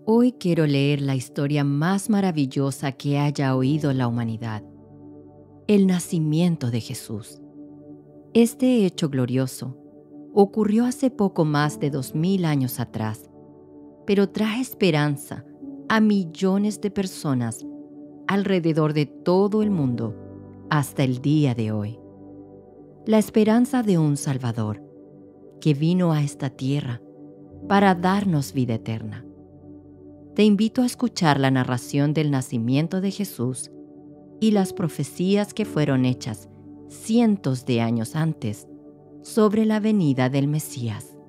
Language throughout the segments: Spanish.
Hoy quiero leer la historia más maravillosa que haya oído la humanidad: el nacimiento de Jesús. Este hecho glorioso ocurrió hace poco más de 2000 años atrás, pero trae esperanza a millones de personas alrededor de todo el mundo hasta el día de hoy. La esperanza de un Salvador que vino a esta tierra para darnos vida eterna. Te invito a escuchar la narración del nacimiento de Jesús y las profecías que fueron hechas cientos de años antes sobre la venida del Mesías.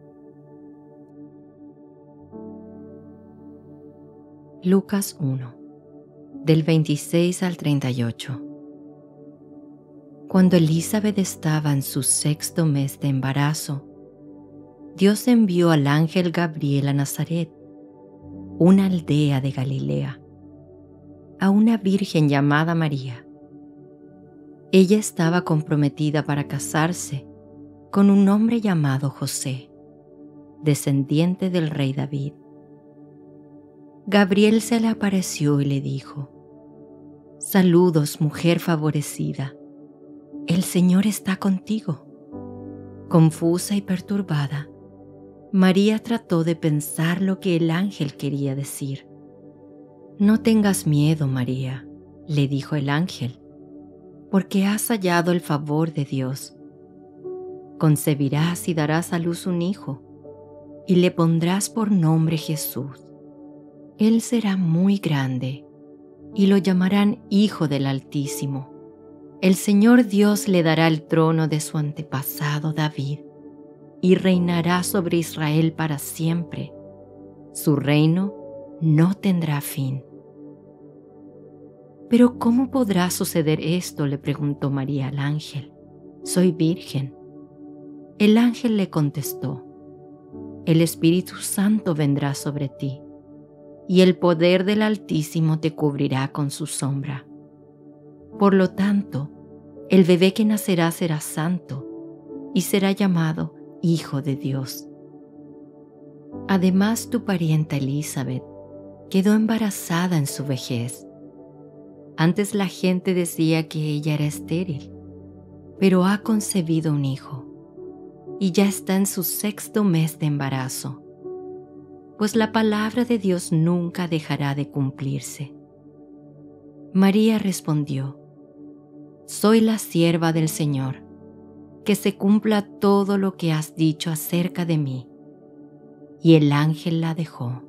Lucas 1, del 26 al 38. Cuando Elizabeth estaba en su 6º mes de embarazo, Dios envió al ángel Gabriel a Nazaret, una aldea de Galilea, a una virgen llamada María. Ella estaba comprometida para casarse con un hombre llamado José, descendiente del rey David. Gabriel se le apareció y le dijo: «Saludos, mujer favorecida, el Señor está contigo». Confusa y perturbada, María trató de pensar lo que el ángel quería decir. «No tengas miedo, María», le dijo el ángel, «porque has hallado el favor de Dios. Concebirás y darás a luz un hijo, y le pondrás por nombre Jesús. Él será muy grande, y lo llamarán Hijo del Altísimo. El Señor Dios le dará el trono de su antepasado David, y reinará sobre Israel para siempre. Su reino no tendrá fin». «¿Pero cómo podrá suceder esto?», le preguntó María al ángel. «Soy virgen». El ángel le contestó: «El Espíritu Santo vendrá sobre ti, y el poder del Altísimo te cubrirá con su sombra. Por lo tanto, el bebé que nacerá será santo, y será llamado Hijo de Dios. Además, tu parienta Elizabeth quedó embarazada en su vejez. Antes la gente decía que ella era estéril, pero ha concebido un hijo, y ya está en su 6º mes de embarazo, pues la palabra de Dios nunca dejará de cumplirse». María respondió: «Soy la sierva del Señor, que se cumpla todo lo que has dicho acerca de mí». Y el ángel la dejó.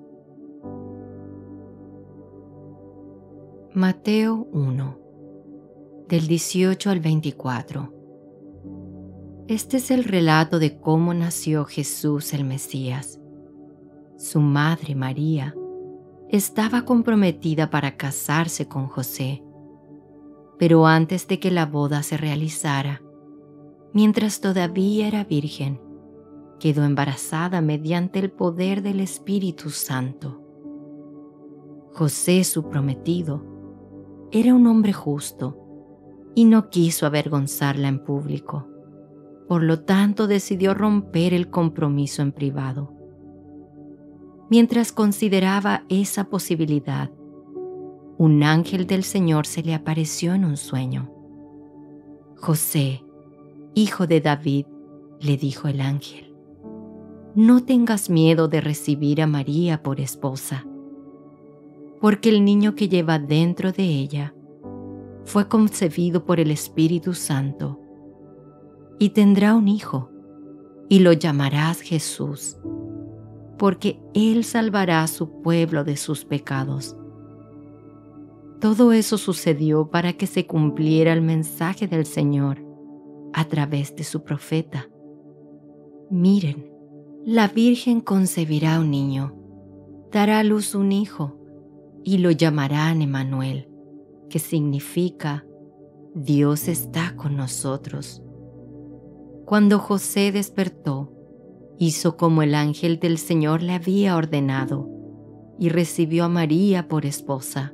Mateo 1, del 18 al 24. Este es el relato de cómo nació Jesús el Mesías. Su madre, María, estaba comprometida para casarse con José, pero antes de que la boda se realizara, mientras todavía era virgen, quedó embarazada mediante el poder del Espíritu Santo. José, su prometido, era un hombre justo y no quiso avergonzarla en público. Por lo tanto, decidió romper el compromiso en privado. Mientras consideraba esa posibilidad, un ángel del Señor se le apareció en un sueño. «José, hijo de David», le dijo el ángel, «no tengas miedo de recibir a María por esposa, porque el niño que lleva dentro de ella fue concebido por el Espíritu Santo, y tendrá un hijo, y lo llamarás Jesús, porque él salvará a su pueblo de sus pecados». Todo eso sucedió para que se cumpliera el mensaje del Señor a través de su profeta. «Miren, la Virgen concebirá un niño, dará a luz un hijo, y lo llamarán Emmanuel, que significa Dios está con nosotros». Cuando José despertó, hizo como el ángel del Señor le había ordenado y recibió a María por esposa.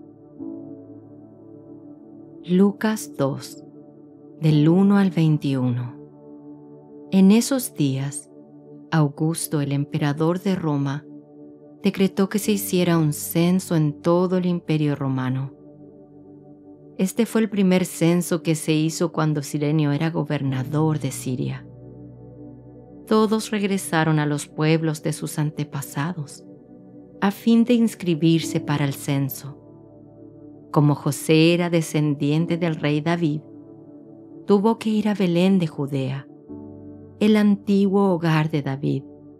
Lucas 2, del 1 al 21. En esos días, Augusto, el emperador de Roma, decretó que se hiciera un censo en todo el Imperio Romano. Este fue el primer censo que se hizo cuando Cirenio era gobernador de Siria. Todos regresaron a los pueblos de sus antepasados, a fin de inscribirse para el censo. Como José era descendiente del rey David, tuvo que ir a Belén de Judea, el antiguo hogar de David.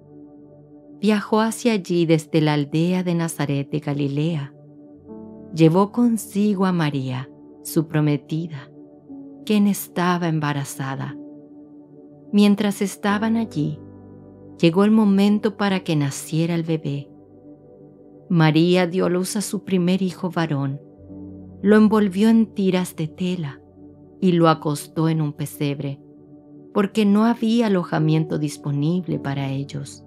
Viajó hacia allí desde la aldea de Nazaret de Galilea. Llevó consigo a María, su prometida, quien estaba embarazada. Mientras estaban allí, llegó el momento para que naciera el bebé. María dio a luz a su primer hijo varón, lo envolvió en tiras de tela y lo acostó en un pesebre, porque no había alojamiento disponible para ellos.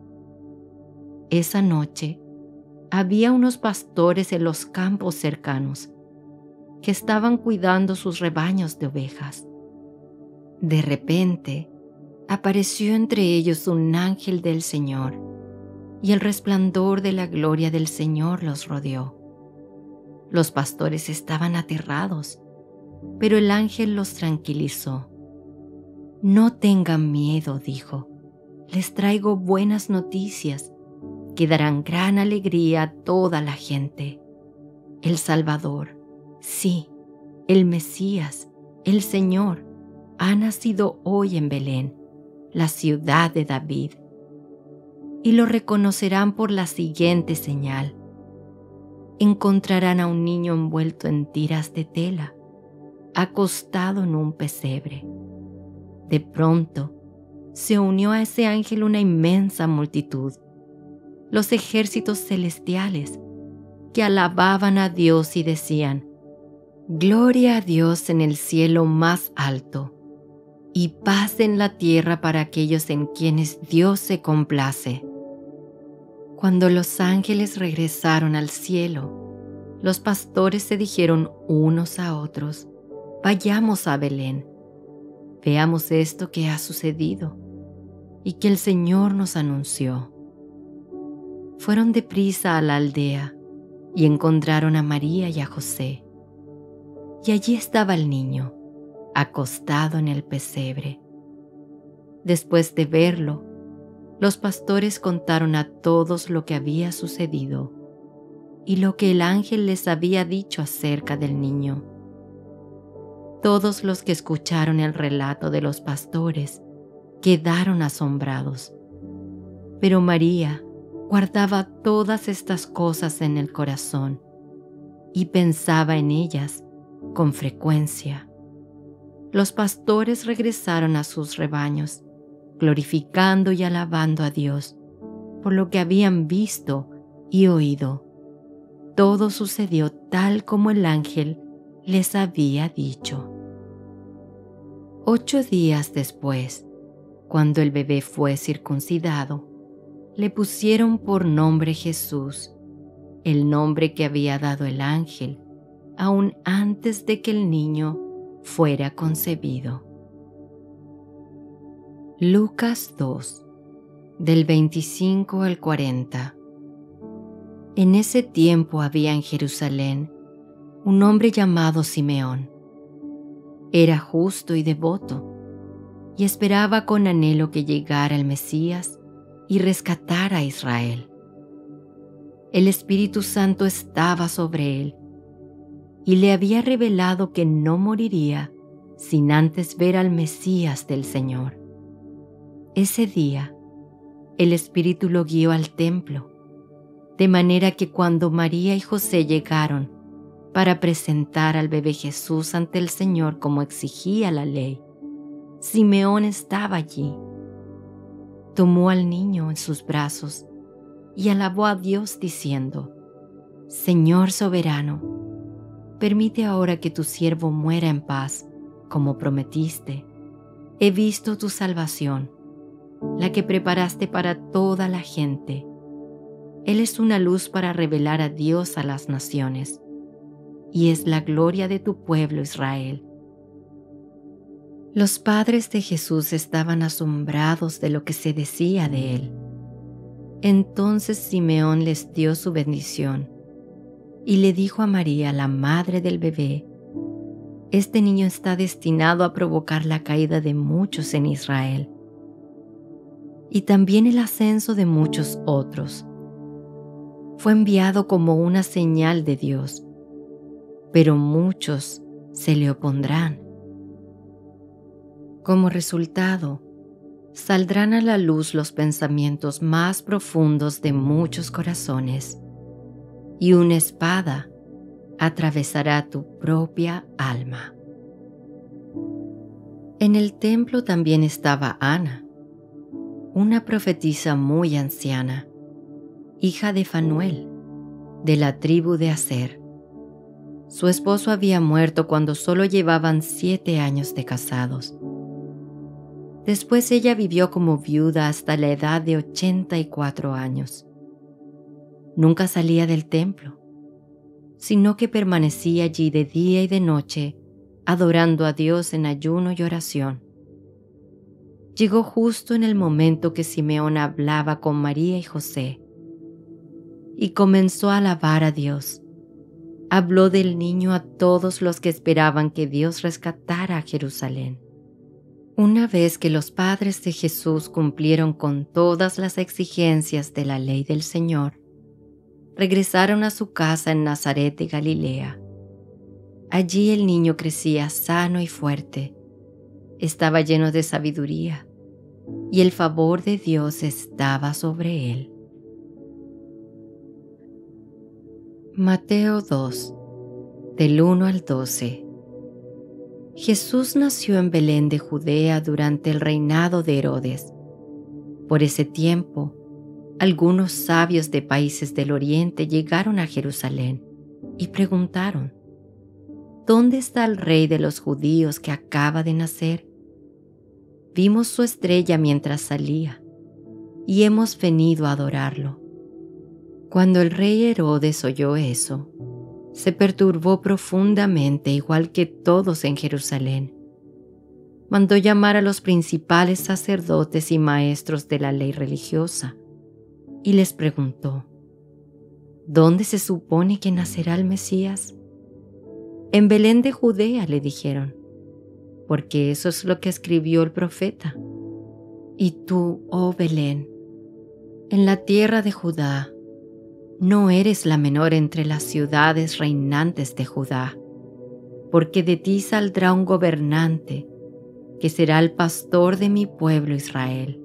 Esa noche había unos pastores en los campos cercanos que estaban cuidando sus rebaños de ovejas. De repente, apareció entre ellos un ángel del Señor, y el resplandor de la gloria del Señor los rodeó. Los pastores estaban aterrados, pero el ángel los tranquilizó. «No tengan miedo», dijo. «Les traigo buenas noticias que darán gran alegría a toda la gente. El Salvador, sí, el Mesías, el Señor, ha nacido hoy en Belén, la ciudad de David. Y lo reconocerán por la siguiente señal. Encontrarán a un niño envuelto en tiras de tela, acostado en un pesebre». De pronto, se unió a ese ángel una inmensa multitud, los ejércitos celestiales, que alababan a Dios y decían: «Gloria a Dios en el cielo más alto, y paz en la tierra para aquellos en quienes Dios se complace». Cuando los ángeles regresaron al cielo, los pastores se dijeron unos a otros: «Vayamos a Belén, veamos esto que ha sucedido y que el Señor nos anunció». Fueron deprisa a la aldea y encontraron a María y a José. Y allí estaba el niño, acostado en el pesebre. Después de verlo, los pastores contaron a todos lo que había sucedido y lo que el ángel les había dicho acerca del niño. Todos los que escucharon el relato de los pastores quedaron asombrados. Pero María guardaba todas estas cosas en el corazón y pensaba en ellas con frecuencia. Los pastores regresaron a sus rebaños, glorificando y alabando a Dios por lo que habían visto y oído. Todo sucedió tal como el ángel les había dicho. 8 días después, cuando el bebé fue circuncidado, le pusieron por nombre Jesús, el nombre que había dado el ángel, aún antes de que el niño fuera concebido. Lucas 2, del 25 al 40. En ese tiempo había en Jerusalén un hombre llamado Simeón. Era justo y devoto, y esperaba con anhelo que llegara el Mesías y rescatara a Israel. El Espíritu Santo estaba sobre él, y le había revelado que no moriría sin antes ver al Mesías del Señor. Ese día, el Espíritu lo guió al templo, de manera que cuando María y José llegaron para presentar al bebé Jesús ante el Señor como exigía la ley, Simeón estaba allí. Tomó al niño en sus brazos y alabó a Dios diciendo: «Señor soberano, permite ahora que tu siervo muera en paz, como prometiste. He visto tu salvación, la que preparaste para toda la gente. Él es una luz para revelar a Dios a las naciones, y es la gloria de tu pueblo Israel». Los padres de Jesús estaban asombrados de lo que se decía de él. Entonces Simeón les dio su bendición y le dijo a María, la madre del bebé: este niño está destinado a provocar la caída de muchos en Israel y también el ascenso de muchos otros. Fue enviado como una señal de Dios, pero muchos se le opondrán. Como resultado, saldrán a la luz los pensamientos más profundos de muchos corazones, y una espada atravesará tu propia alma. En el templo también estaba Ana, una profetisa muy anciana, hija de Fanuel, de la tribu de Aser. Su esposo había muerto cuando solo llevaban 7 años de casados. Después ella vivió como viuda hasta la edad de 84 años. Nunca salía del templo, sino que permanecía allí de día y de noche, adorando a Dios en ayuno y oración. Llegó justo en el momento que Simeón hablaba con María y José, y comenzó a alabar a Dios. Habló del niño a todos los que esperaban que Dios rescatara a Jerusalén. Una vez que los padres de Jesús cumplieron con todas las exigencias de la ley del Señor, regresaron a su casa en Nazaret de Galilea. Allí el niño crecía sano y fuerte, estaba lleno de sabiduría, y el favor de Dios estaba sobre él. Mateo 2, del 1 al 12. Jesús nació en Belén de Judea durante el reinado de Herodes. Por ese tiempo, algunos sabios de países del oriente llegaron a Jerusalén y preguntaron: ¿dónde está el rey de los judíos que acaba de nacer? Vimos su estrella mientras salía y hemos venido a adorarlo. Cuando el rey Herodes oyó eso, se perturbó profundamente, igual que todos en Jerusalén. Mandó llamar a los principales sacerdotes y maestros de la ley religiosa y les preguntó: ¿dónde se supone que nacerá el Mesías? En Belén de Judea, le dijeron, porque eso es lo que escribió el profeta. Y tú, oh Belén, en la tierra de Judá, no eres la menor entre las ciudades reinantes de Judá, porque de ti saldrá un gobernante que será el pastor de mi pueblo Israel.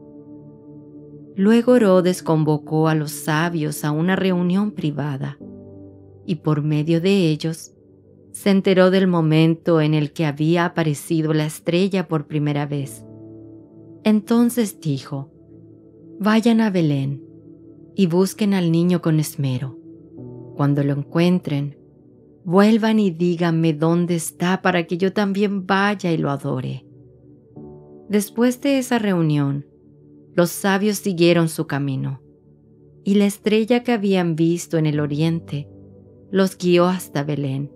Luego Herodes convocó a los sabios a una reunión privada, y por medio de ellos se enteró del momento en el que había aparecido la estrella por primera vez. Entonces dijo: vayan a Belén y busquen al niño con esmero. Cuando lo encuentren, vuelvan y díganme dónde está para que yo también vaya y lo adore. Después de esa reunión, los sabios siguieron su camino, y la estrella que habían visto en el oriente los guió hasta Belén.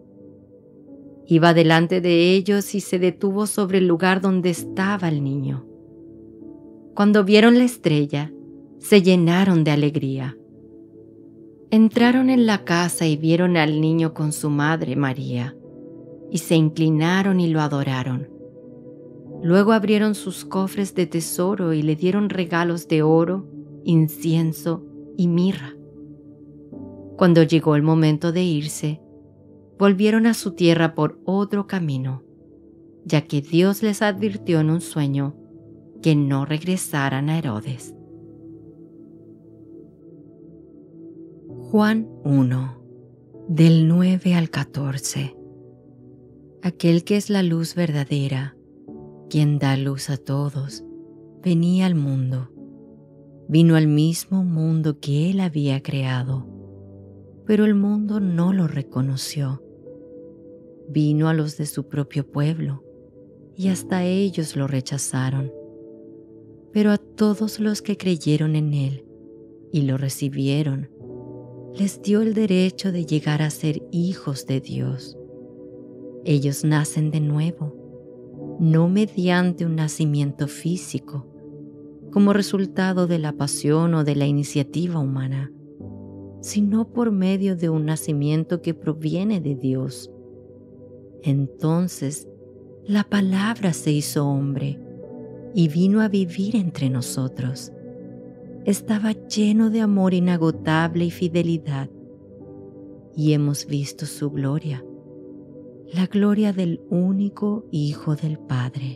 Iba delante de ellos y se detuvo sobre el lugar donde estaba el niño. Cuando vieron la estrella, se llenaron de alegría. Entraron en la casa y vieron al niño con su madre María, y se inclinaron y lo adoraron. Luego abrieron sus cofres de tesoro y le dieron regalos de oro, incienso y mirra. Cuando llegó el momento de irse, volvieron a su tierra por otro camino, ya que Dios les advirtió en un sueño que no regresaran a Herodes. Juan 1, del 9 al 14. Aquel que es la luz verdadera, quien da luz a todos, venía al mundo. Vino al mismo mundo que él había creado, pero el mundo no lo reconoció. Vino a los de su propio pueblo, y hasta ellos lo rechazaron. Pero a todos los que creyeron en él y lo recibieron, les dio el derecho de llegar a ser hijos de Dios. Ellos nacen de nuevo, no mediante un nacimiento físico, como resultado de la pasión o de la iniciativa humana, sino por medio de un nacimiento que proviene de Dios. Entonces, la palabra se hizo hombre y vino a vivir entre nosotros. Estaba lleno de amor inagotable y fidelidad, y hemos visto su gloria, la gloria del único Hijo del Padre.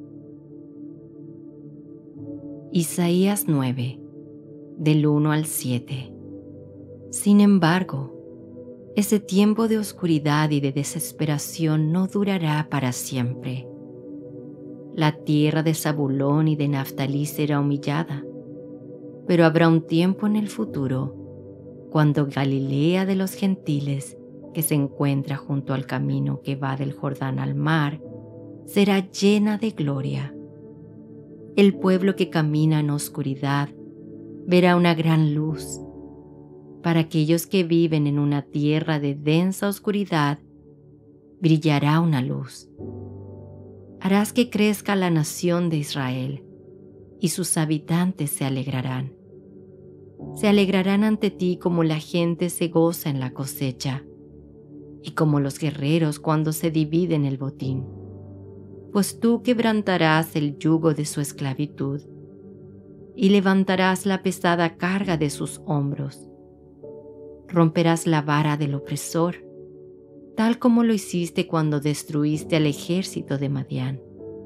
Isaías 9, del 1 al 7. Sin embargo, ese tiempo de oscuridad y de desesperación no durará para siempre. La tierra de Zabulón y de Naftalí será humillada, pero habrá un tiempo en el futuro cuando Galilea de los gentiles, que se encuentra junto al camino que va del Jordán al mar, será llena de gloria. El pueblo que camina en oscuridad verá una gran luz. Para aquellos que viven en una tierra de densa oscuridad, brillará una luz. Harás que crezca la nación de Israel, y sus habitantes se alegrarán. Se alegrarán ante ti como la gente se goza en la cosecha, y como los guerreros cuando se dividen el botín. Pues tú quebrantarás el yugo de su esclavitud, y levantarás la pesada carga de sus hombros. Romperás la vara del opresor, tal como lo hiciste cuando destruiste al ejército de Madián.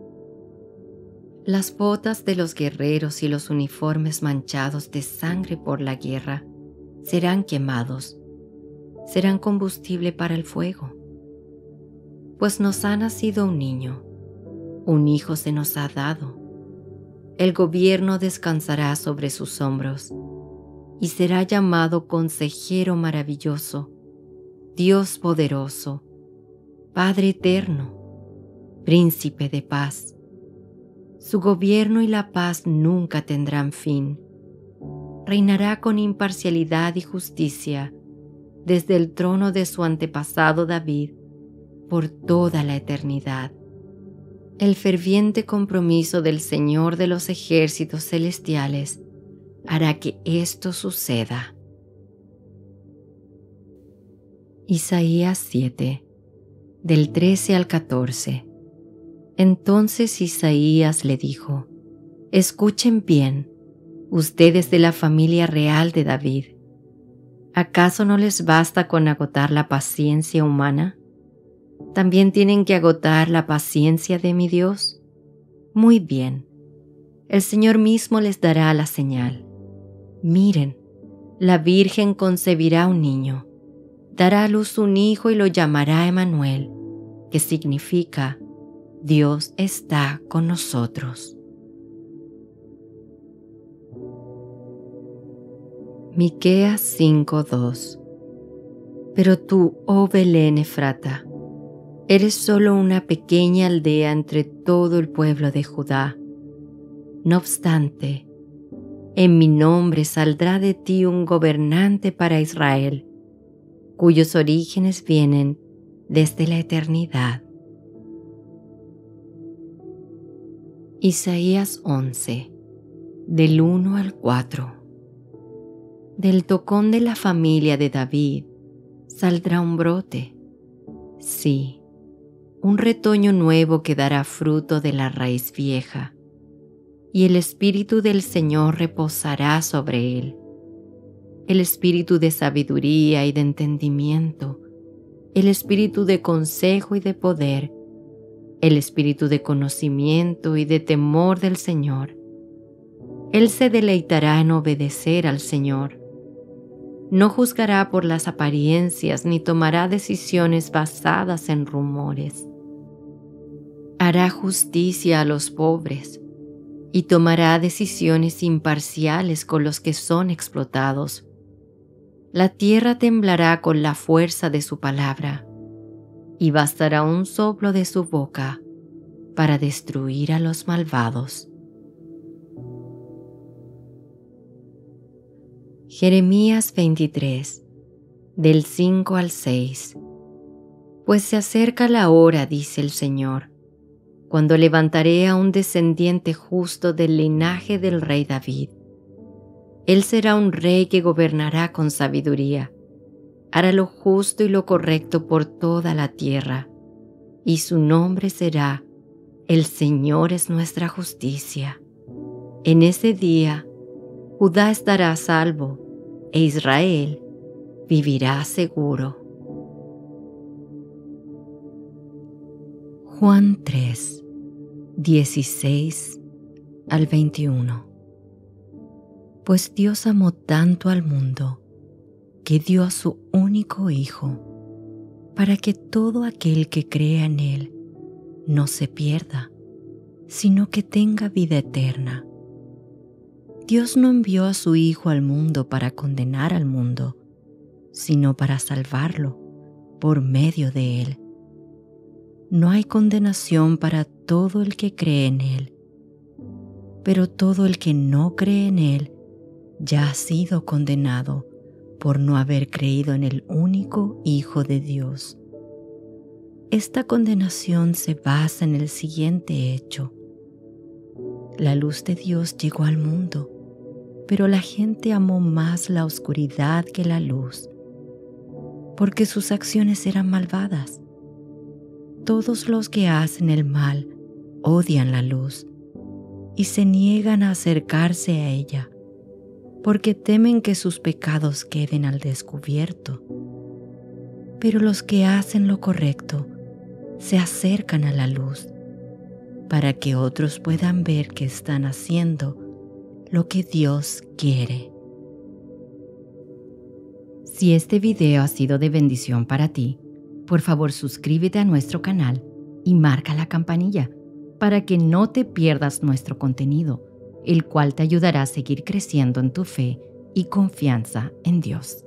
Las botas de los guerreros y los uniformes manchados de sangre por la guerra serán quemados, serán combustible para el fuego. Pues nos ha nacido un niño, un hijo se nos ha dado. El gobierno descansará sobre sus hombros, y será llamado Consejero Maravilloso, Dios Poderoso, Padre Eterno, Príncipe de Paz. Su gobierno y la paz nunca tendrán fin. Reinará con imparcialidad y justicia desde el trono de su antepasado David por toda la eternidad. El ferviente compromiso del Señor de los ejércitos celestiales hará que esto suceda. Isaías 7, del 13 al 14. Entonces Isaías le dijo: Escuchen bien, ustedes de la familia real de David. ¿Acaso no les basta con agotar la paciencia humana? ¿También tienen que agotar la paciencia de mi Dios? Muy bien, el Señor mismo les dará la señal. Miren, la Virgen concebirá un niño, dará a luz un hijo y lo llamará Emmanuel, que significa Dios está con nosotros. Miqueas 5:2. Pero tú, oh Belén Efrata, eres solo una pequeña aldea entre todo el pueblo de Judá. No obstante, en mi nombre saldrá de ti un gobernante para Israel, cuyos orígenes vienen desde la eternidad. Isaías 11, del 1 al 4. Del tocón de la familia de David saldrá un brote, sí, un retoño nuevo que dará fruto de la raíz vieja, y el Espíritu del Señor reposará sobre él, el Espíritu de sabiduría y de entendimiento, el Espíritu de consejo y de poder, el Espíritu de conocimiento y de temor del Señor. Él se deleitará en obedecer al Señor. No juzgará por las apariencias ni tomará decisiones basadas en rumores. Hará justicia a los pobres y tomará decisiones imparciales con los que son explotados. La tierra temblará con la fuerza de su palabra, y bastará un soplo de su boca para destruir a los malvados. Jeremías 23, del 5 al 6. Pues se acerca la hora, dice el Señor, cuando levantaré a un descendiente justo del linaje del rey David. Él será un rey que gobernará con sabiduría, hará lo justo y lo correcto por toda la tierra, y su nombre será: El Señor es nuestra justicia. En ese día, Judá estará a salvo, e Israel vivirá seguro. Juan 3, 16 al 21. Pues Dios amó tanto al mundo, que dio a su único Hijo, para que todo aquel que crea en Él no se pierda, sino que tenga vida eterna. Dios no envió a su Hijo al mundo para condenar al mundo, sino para salvarlo por medio de Él. No hay condenación para todo el que cree en Él, pero todo el que no cree en Él ya ha sido condenado por no haber creído en el único Hijo de Dios. Esta condenación se basa en el siguiente hecho: la luz de Dios llegó al mundo, pero la gente amó más la oscuridad que la luz, porque sus acciones eran malvadas. Todos los que hacen el mal odian la luz y se niegan a acercarse a ella, porque temen que sus pecados queden al descubierto. Pero los que hacen lo correcto se acercan a la luz, para que otros puedan ver que están haciendo lo que Dios quiere. Si este video ha sido de bendición para ti, por favor suscríbete a nuestro canal y marca la campanilla para que no te pierdas nuestro contenido, el cual te ayudará a seguir creciendo en tu fe y confianza en Dios.